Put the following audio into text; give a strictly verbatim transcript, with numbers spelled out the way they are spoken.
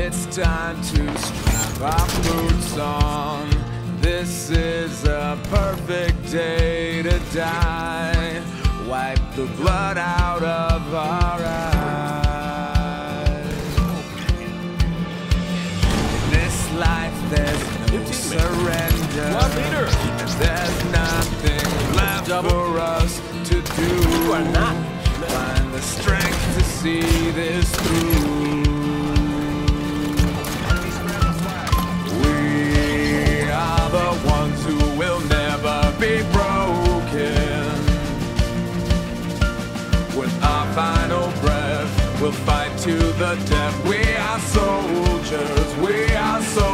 It's time to strap our boots on. This is a perfect day to die. Wipe the blood out of our eyes. In this life there's no surrender. And there's nothing left for us to do. You are not. Find the strength to see this through. We are the ones who will never be broken. With our final breath, we'll fight to the death. We are soldiers, we are soldiers.